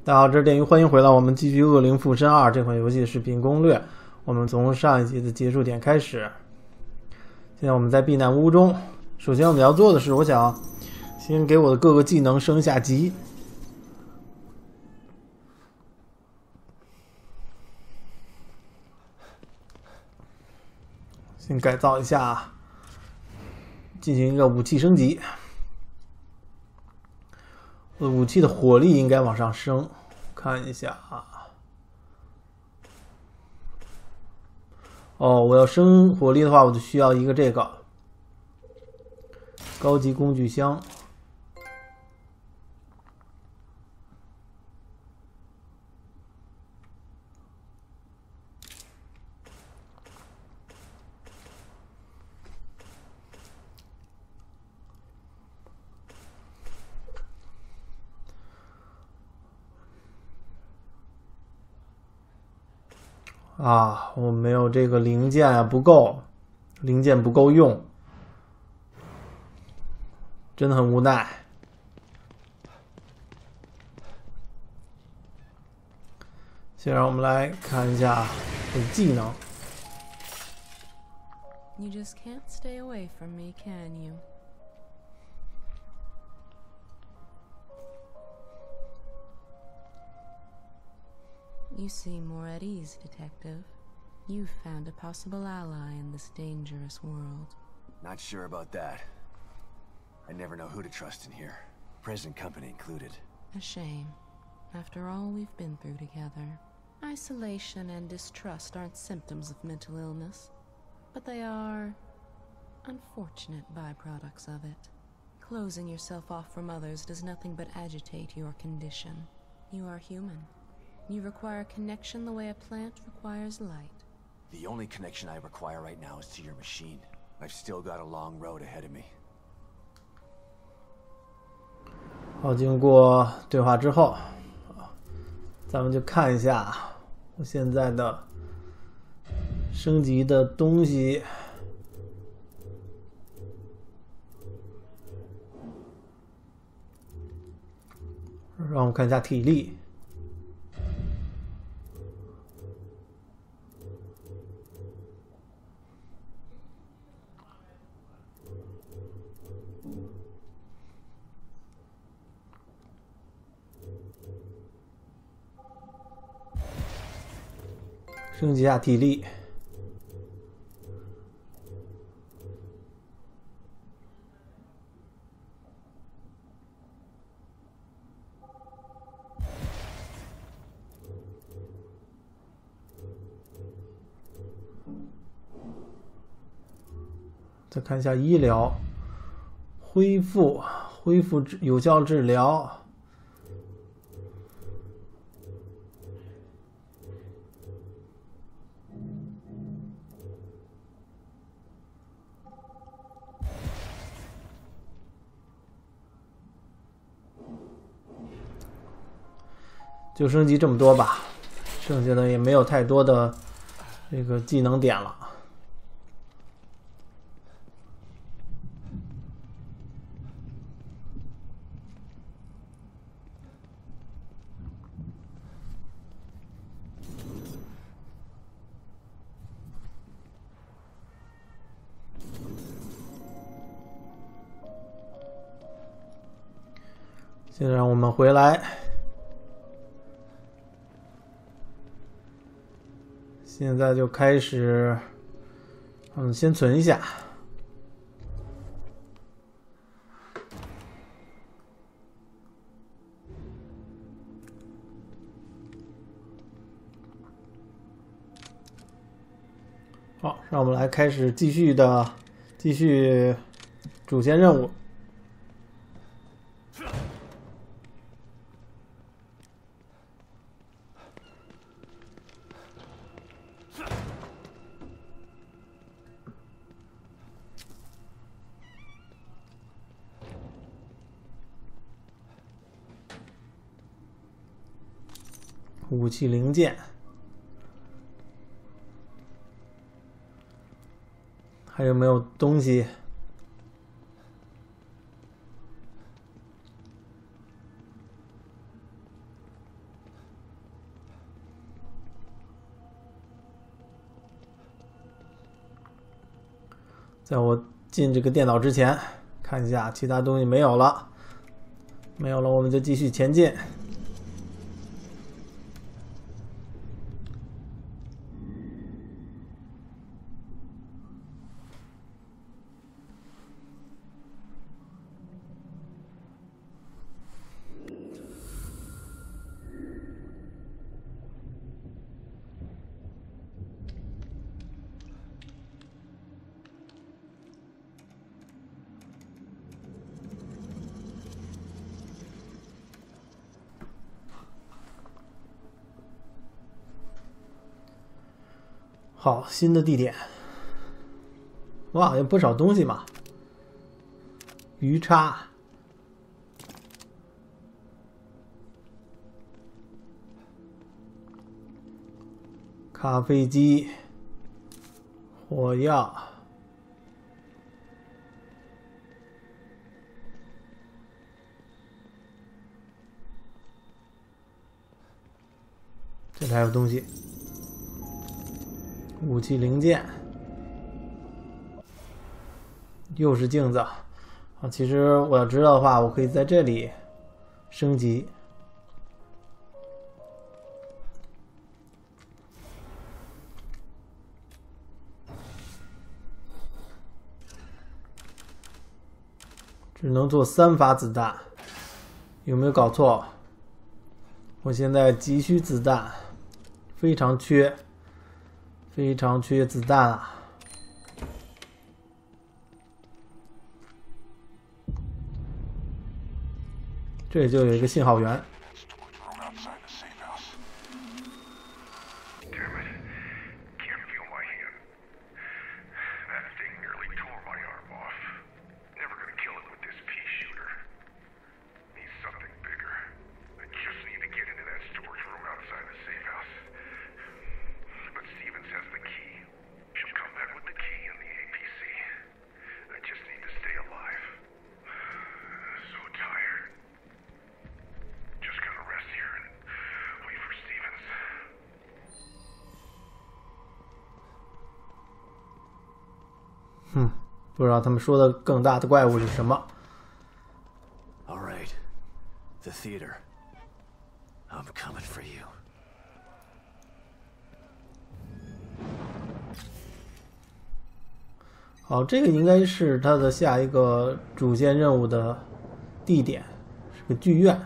大家好，这是电鱼，欢迎回到我们继续《恶灵附身2》这款游戏的视频攻略。我们从上一集的结束点开始，现在我们在避难屋中。首先我们要做的是，我想先给我的各个技能升下级。先改造一下，进行一个武器升级。我的武器的火力应该往上升，看一下啊。哦，我要升火力的话，我就需要一个这个高级工具箱。啊，我没有这个零件啊，不够，零件不够用，真的很无奈。先让我们来看一下我的技能。 You just can't stay away from me, can you? You seem more at ease, Detective. You've found a possible ally in this dangerous world. Not sure about that. I never know who to trust in here. Present company included. A shame. After all we've been through together. Isolation and distrust aren't symptoms of mental illness, but they are unfortunate byproducts of it. Closing yourself off from others does nothing but agitate your condition. You are human. You require connection the way a plant requires light. The only connection I require right now is to your machine. I've still got a long road ahead of me. 好，经过对话之后，咱们就看一下我现在的升级的东西。让我们看一下体力。升级一下体力。再看一下医疗，恢复有效治疗。就升级这么多吧，剩下的也没有太多的这个技能点了。现在让我们回来。现在就开始，先存一下。好，让我们来开始继续主线任务。武器零件，还有没有东西？ 在我进这个电脑之前，看一下其他东西没有了，没有了，我们就继续前进。好，新的地点。哇，有不少东西嘛。鱼叉，咖啡机，火药，这里还有东西。武器零件，又是镜子啊！其实我要知道的话，我可以在这里升级。只能做3发子弹，有没有搞错？我现在急需子弹，非常缺子弹啊！这里就有一个信号源。不知道他们说的更大的怪物是什么。 All right, the theater. I'm coming for you. 好，这个应该是他的下一个主线任务的地点，是个剧院。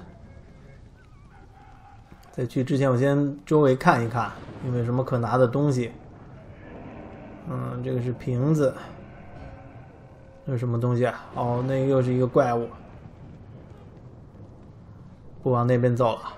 在去之前，我先周围看一看，有没有什么可拿的东西。这个是瓶子。那是什么东西啊？哦，那又是一个怪物。不往那边走了。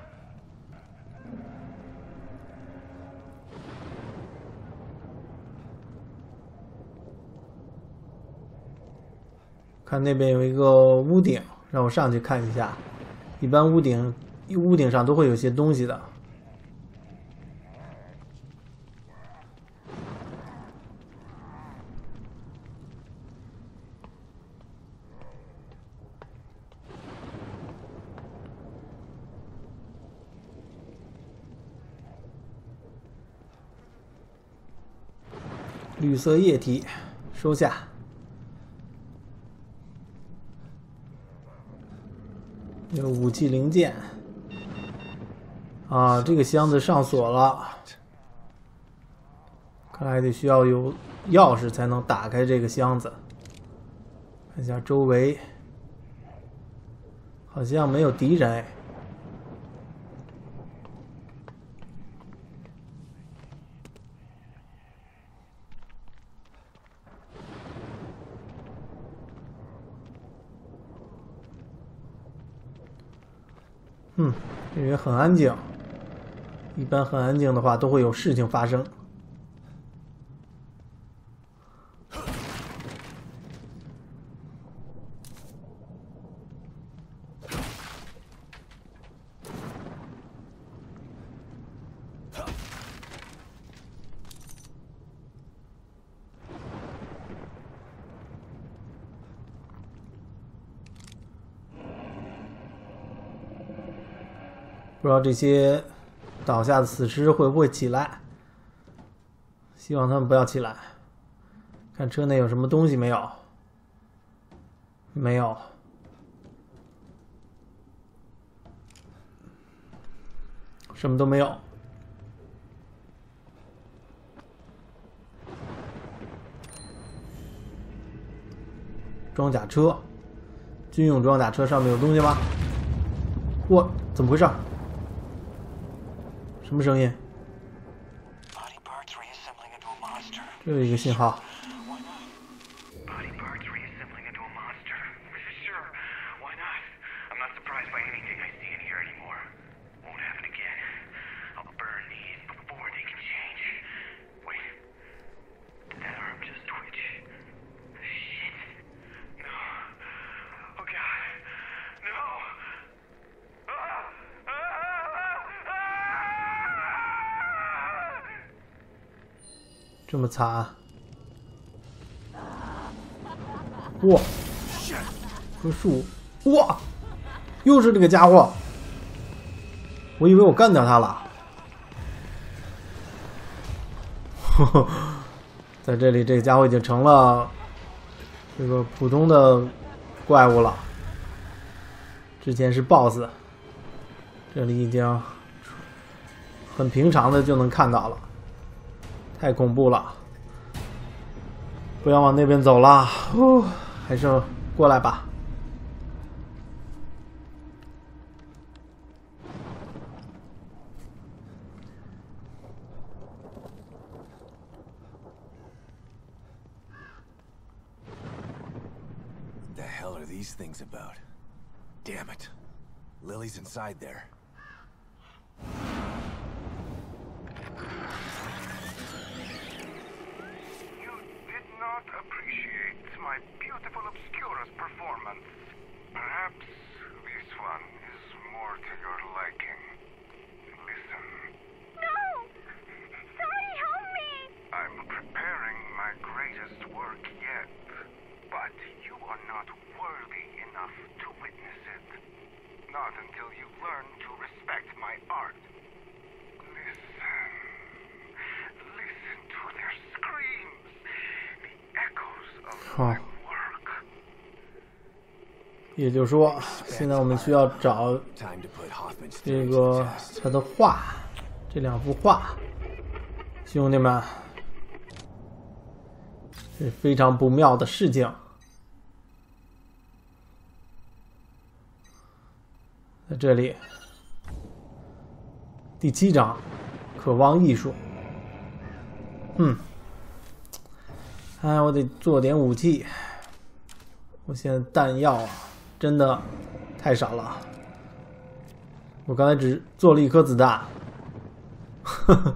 看那边有一个屋顶，让我上去看一下。一般屋顶上都会有些东西的。绿色液体，收下。有武器零件。啊，这个箱子上锁了，看来得需要有钥匙才能打开这个箱子。看一下周围，好像没有敌人哎。因为很安静，一般很安静的话都会有事情发生。不知道这些倒下的死尸会不会起来，希望他们不要起来。 看车内有什么东西没有？没有。什么都没有。装甲车，军用装甲车上面有东西吗？哇，怎么回事？什么声音？这有一个信号。这么惨！哇，棵树！哇，又是这个家伙！我以为我干掉他了。呵呵，在这里，这个家伙已经成了这个普通的怪物了。之前是 BOSS， 这里已经很平常的就能看到了。太恐怖了！不要往那边走了，还是过来吧。 The hell are these things about? Damn it. Lily's inside there. Appreciate my beautiful Obscurus performance. Perhaps this one is more to your liking. Listen. No! Sorry, help me! I'm preparing my greatest work yet, but you are not worthy enough to witness it. Not until you learn to respect my art. Listen. Listen to their screams. Echoes of my work. 也就是说，现在我们需要找这个他的画，这两幅画，兄弟们，是非常不妙的事情。在这里，第7章，渴望艺术。哎，我得做点武器。我现在弹药啊，真的太少了。我刚才只做了1颗子弹。呵呵。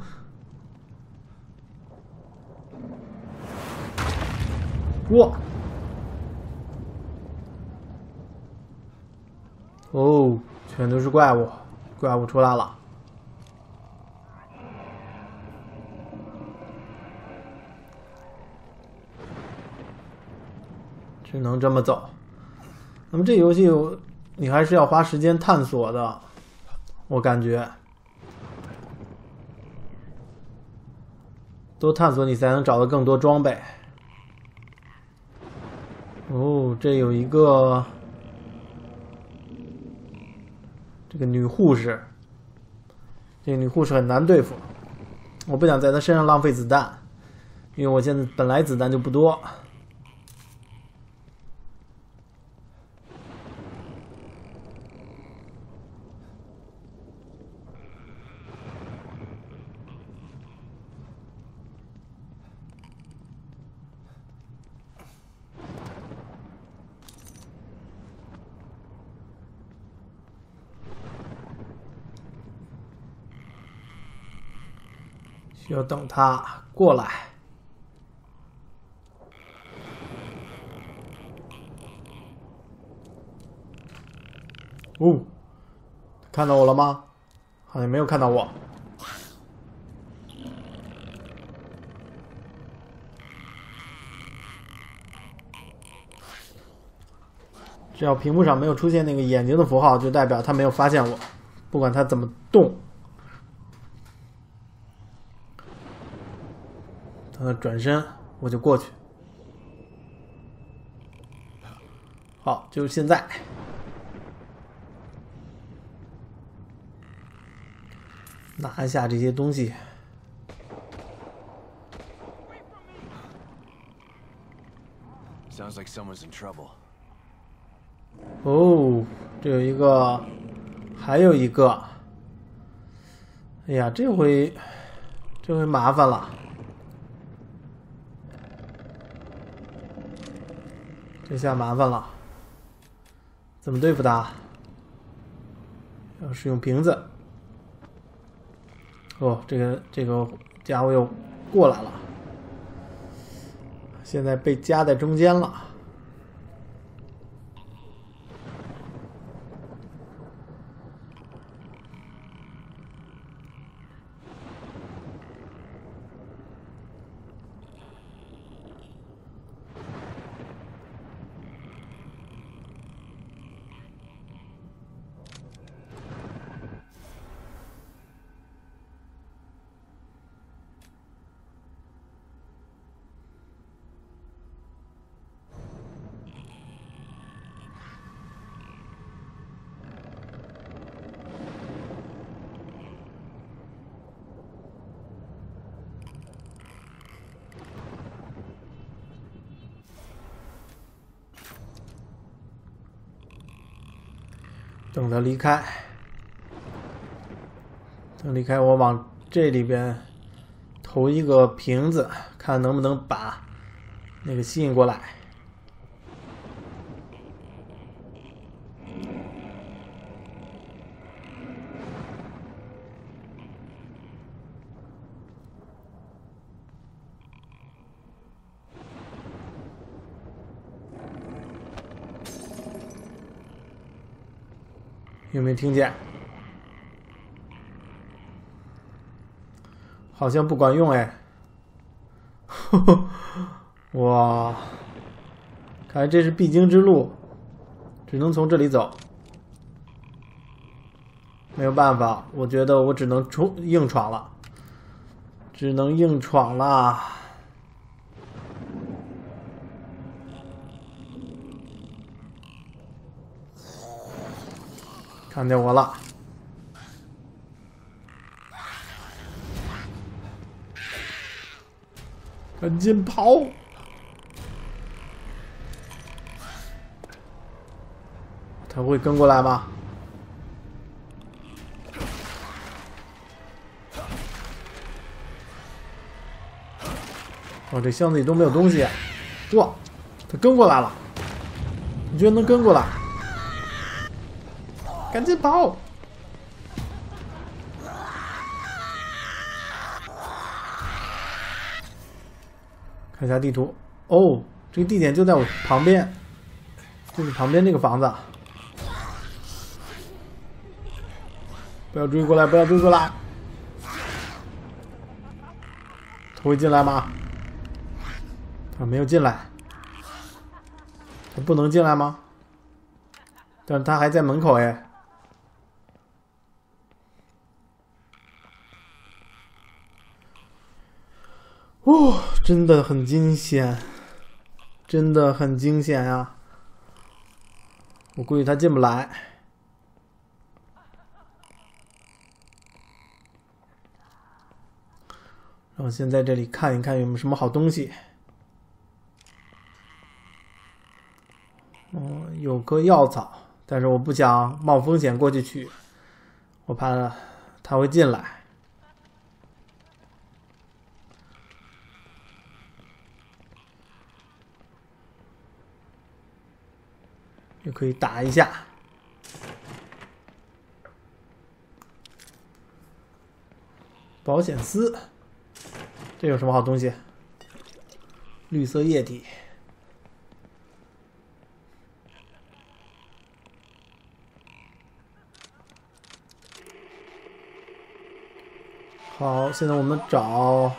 哇！哦，全都是怪物，怪物出来了。只能这么走。那么这游戏你还是要花时间探索的，我感觉多探索你才能找到更多装备。哦，这有一个这个女护士，这个女护士很难对付，我不想在她身上浪费子弹，因为我现在本来子弹就不多。需要等他过来。哦，看到我了吗？好像没有看到我。只要屏幕上没有出现那个眼睛的符号，就代表他没有发现我，不管他怎么动。等他转身，我就过去。 好，就是现在。拿一下这些东西。 Sounds like someone's in trouble. 哦，这有一个，还有一个。哎呀，这回麻烦了。这下麻烦了，怎么对付他？要使用瓶子。哦，这个家伙又过来了，现在被夹在中间了。等他离开，等离开，我往这里边投一个瓶子，看能不能把那个吸引过来。有没有听见？好像不管用哎。哇，看来这是必经之路，只能从这里走。没有办法，我觉得我只能硬闯了，只能硬闯了。看见我了，赶紧跑！他会跟过来吗？哦，这箱子里都没有东西。哇，他跟过来了！你居然能跟过来！赶紧跑！看一下地图。哦，这个地点就在我旁边，就是旁边这个房子。不要追过来！不要追过来！他会进来吗？他没有进来。他不能进来吗？但是他还在门口哎。哦，真的很惊险，真的很惊险啊！我估计他进不来。然后先在这里看一看有没有什么好东西。有棵药草，但是我不想冒风险过去取，我怕他会进来。也可以打一下。保险丝，这有什么好东西？绿色液体。好，现在我们找，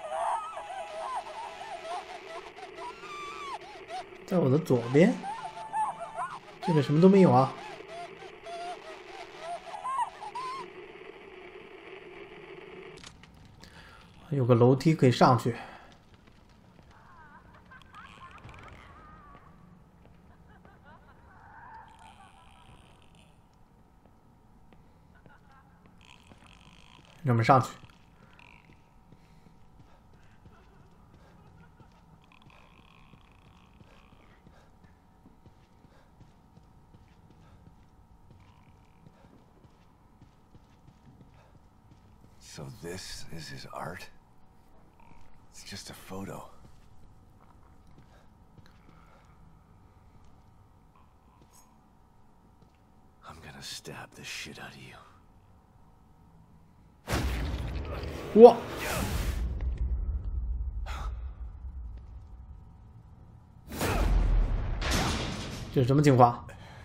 在我的左边。这边什么都没有啊！有个楼梯可以上去。 让我们上去。 So this is his art? It's just a photo. I'm gonna stab the shit out of you. 哇！这是什么情况？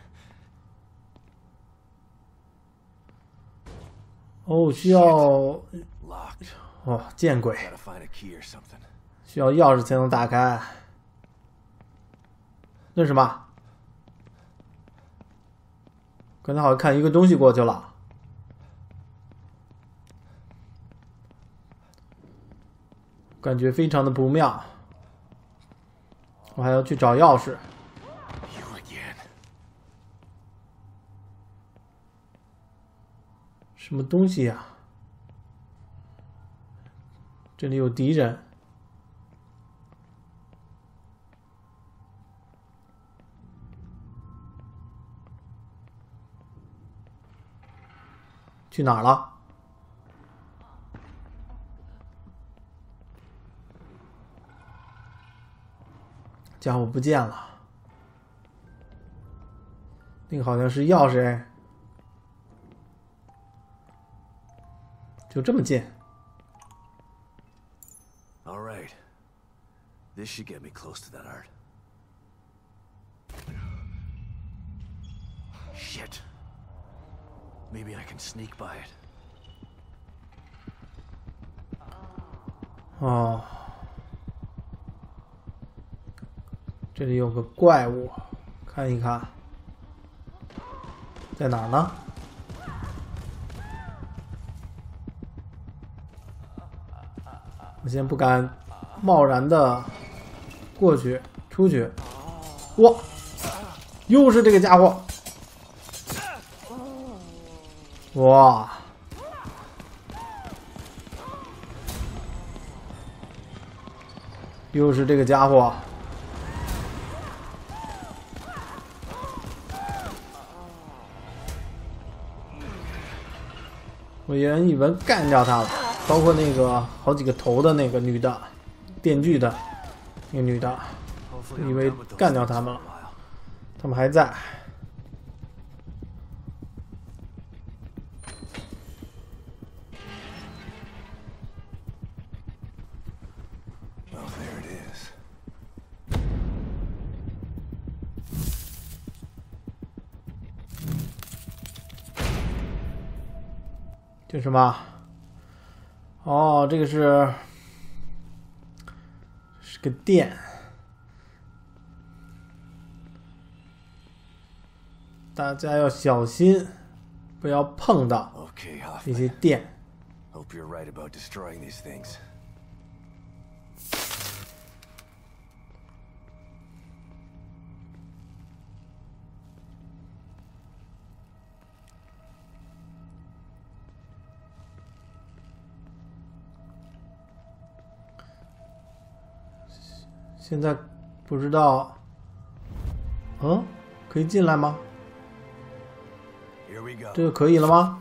哦，需要 Locked. 哦，见鬼！ Gotta find a key or something. 需要钥匙才能打开。那是什么？刚才好像看一个东西过去了，感觉非常的不妙。我还要去找钥匙。 You again. 什么东西呀？这里有敌人。去哪儿了？家伙不见了。那个好像是钥匙哎。就这么近。 All right. This should get me close to that art. Shit. Maybe I can sneak by it. 哦，这里有个怪物，看一看，在哪儿呢？我先不敢贸然的过去出去。哇，又是这个家伙！哇！又是这个家伙！我原以为干掉他了，包括那个好几个头的那个女的，电锯的那个女的，以为干掉他们了，他们还在。 这是什么？哦，这个是个电，大家要小心，不要碰到 Okay, 这些 Hoffman. 电。 Hope you're right about destroying these things. 现在不知道，可以进来吗？ Here we go. 这个可以了吗？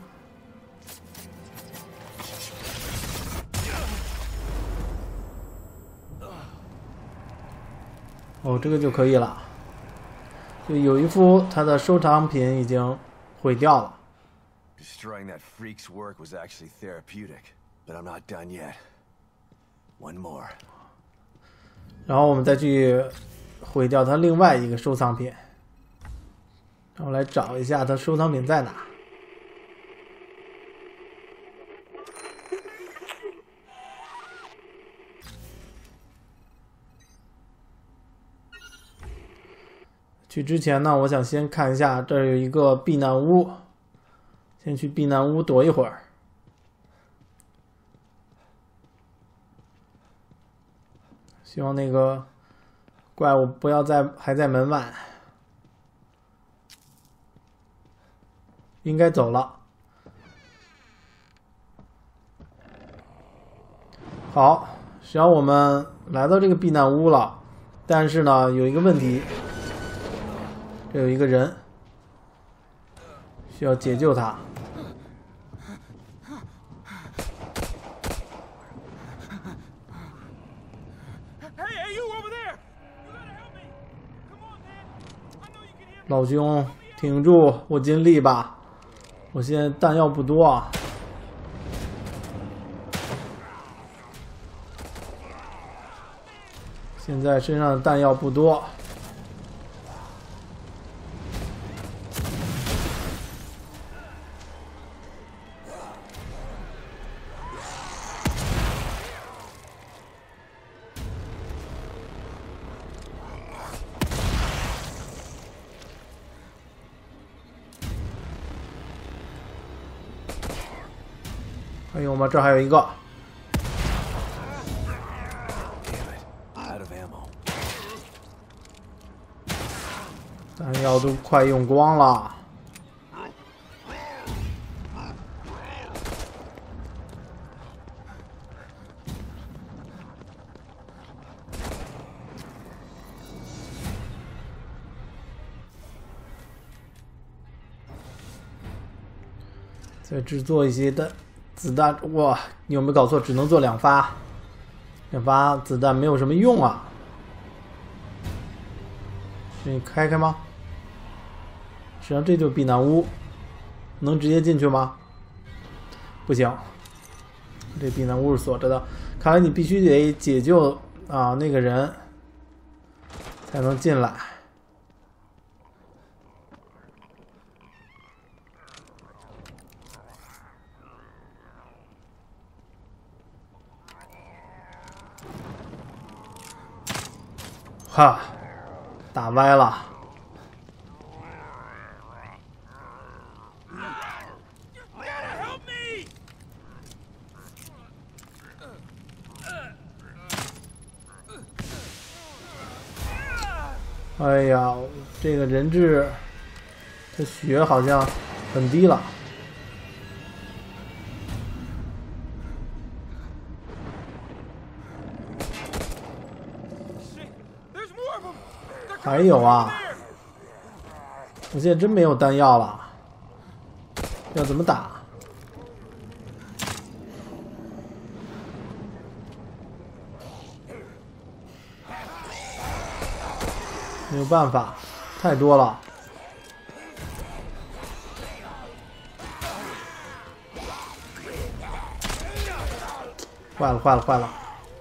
哦，这个就可以了。就有一幅他的收藏品已经毁掉了。 Destroying that freak's work was actually therapeutic, but I'm not done yet. One more. 然后我们再去毁掉他另外一个收藏品，然后来找一下他收藏品在哪。去之前呢，我想先看一下，这儿有一个避难屋，先去避难屋躲一会儿。 希望那个怪物不要还在门外，应该走了。 好，实际上我们来到这个避难屋了，但是呢，有一个问题，这有一个人需要解救他。老兄，挺住，我尽力吧。我现在弹药不多啊。现在身上的弹药不多。还有吗？这还有一个。弹药都快用光了。再制作一些的子弹，哇！你有没有搞错？只能做2发，2发子弹没有什么用啊。你开开吗？实际上这就是避难屋，能直接进去吗？不行，这避难屋是锁着的。看来你必须得解救啊那个人，才能进来。哈，打歪了。哎呀，这个人质的血好像很低了。还有啊，我现在真没有弹药了，要怎么打？没有办法，太多了。坏了，坏了，坏了！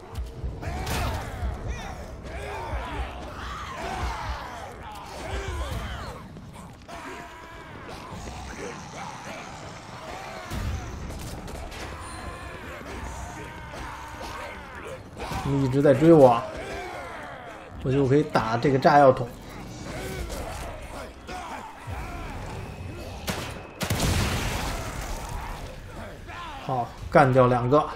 你一直在追我。我就可以打这个炸药桶。好，干掉2个。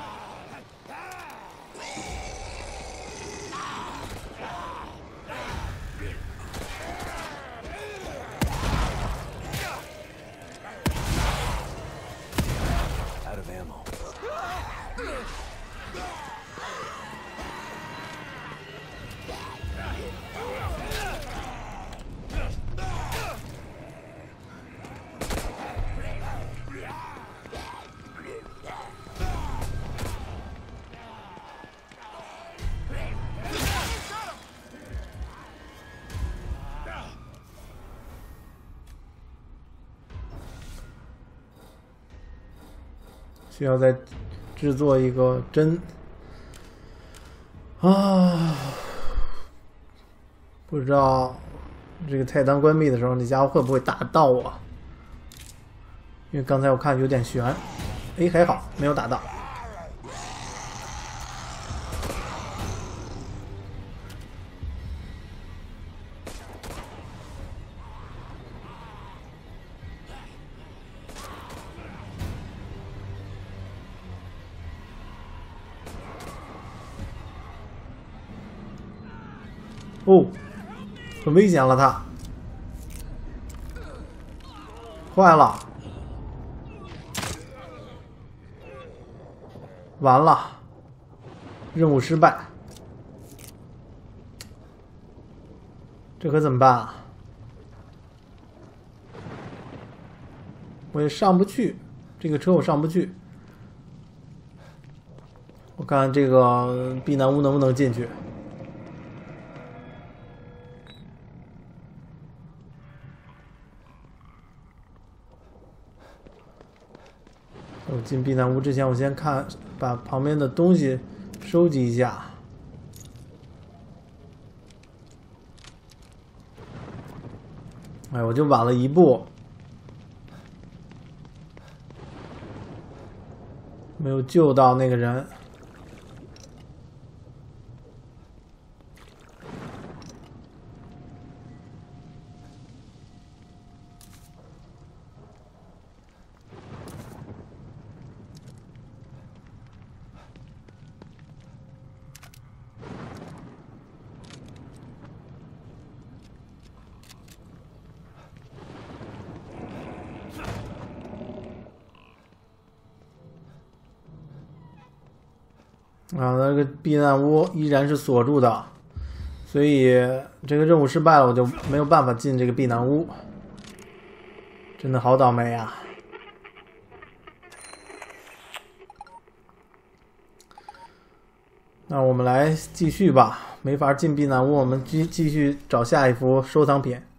需要再制作一个针啊！不知道这个菜单关闭的时候，那家伙会不会打到我？因为刚才我看有点悬，哎，还好没有打到。哦，很危险了，他坏了，完了， 任务失败，这可怎么办啊？我也上不去，这个车我上不去。我看这个避难屋能不能进去。我进避难屋之前，我先把旁边的东西收集一下。哎，我就晚了一步，没有救到那个人。啊，那个避难屋依然是锁住的，所以这个任务失败了，我就没有办法进这个避难屋，真的好倒霉啊！那我们来继续吧，没法进避难屋，我们继续找下一幅收藏品。